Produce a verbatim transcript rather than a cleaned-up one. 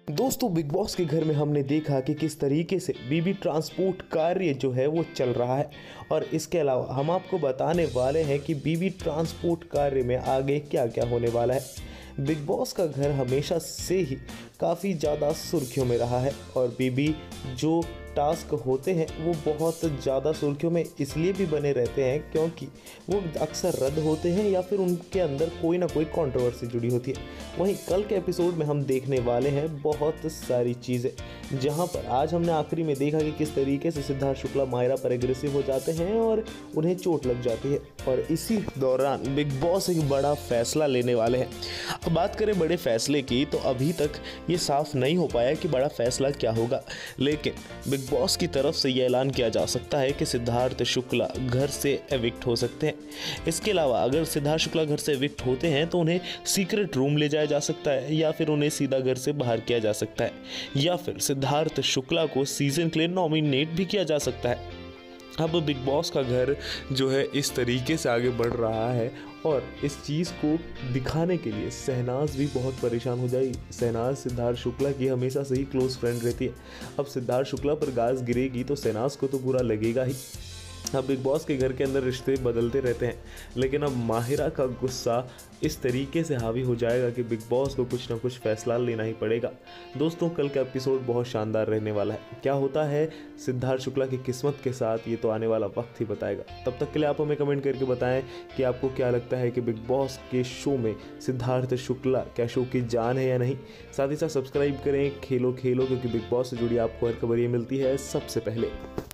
दोस्तों, big boss के घर में हमने देखा कि किस तरीके से बीबी ट्रांसपोर्ट कार्य जो है वो चल रहा है, और इसके अलावा हम आपको बताने वाले हैं कि बीबी ट्रांसपोर्ट कार्य में आगे क्या क्या होने वाला है। बिग बॉस का घर हमेशा से ही काफ़ी ज़्यादा सुर्खियों में रहा है, और बीबी जो टास्क होते हैं वो बहुत ज़्यादा सुर्खियों में इसलिए भी बने रहते हैं क्योंकि वो अक्सर रद्द होते हैं या फिर उनके अंदर कोई ना कोई कंट्रोवर्सी जुड़ी होती है। वहीं कल के एपिसोड में हम देखने वाले हैं बहुत सारी चीज़ें, जहां पर आज हमने आखिरी में देखा कि किस तरीके से सिद्धार्थ शुक्ला मायरा पर एग्रेसिव हो जाते हैं और उन्हें चोट लग जाती है, और इसी दौरान बिग बॉस एक बड़ा फैसला लेने वाले हैं। अब बात करें बड़े फैसले की, तो अभी तक ये साफ नहीं हो पाया कि बड़ा फैसला क्या होगा, लेकिन बिग बॉस की तरफ से यह ऐलान किया जा सकता है कि सिद्धार्थ शुक्ला घर से एविक्ट हो सकते हैं। इसके अलावा अगर सिद्धार्थ शुक्ला घर से एविक्ट होते हैं तो उन्हें सीक्रेट रूम ले जाया जा सकता है, या फिर उन्हें सीधा घर से बाहर किया जा सकता है, या फिर सिद्धार्थ शुक्ला को सीजन के लिए नॉमिनेट भी किया जा सकता है। अब बिग बॉस का घर जो है इस तरीके से आगे बढ़ रहा है, और इस चीज़ को दिखाने के लिए शहनाज भी बहुत परेशान हो जाएगी। शहनाज सिद्धार्थ शुक्ला की हमेशा से ही क्लोज फ्रेंड रहती है। अब सिद्धार्थ शुक्ला पर गाज गिरेगी तो शहनाज को तो बुरा लगेगा ही। अब बिग बॉस के घर के अंदर रिश्ते बदलते रहते हैं, लेकिन अब माहिरा का गुस्सा इस तरीके से हावी हो जाएगा कि बिग बॉस को कुछ ना कुछ फैसला लेना ही पड़ेगा। दोस्तों, कल का एपिसोड बहुत शानदार रहने वाला है। क्या होता है सिद्धार्थ शुक्ला की किस्मत के साथ, ये तो आने वाला वक्त ही बताएगा। तब तक के लिए आप हमें कमेंट करके बताएं कि आपको क्या लगता है कि बिग बॉस के शो में सिद्धार्थ शुक्ला क्या शो की जान है या नहीं। साथ ही साथ सब्सक्राइब करें खेलो खेलो, क्योंकि बिग बॉस से जुड़ी आपको हर खबर ये मिलती है सबसे पहले।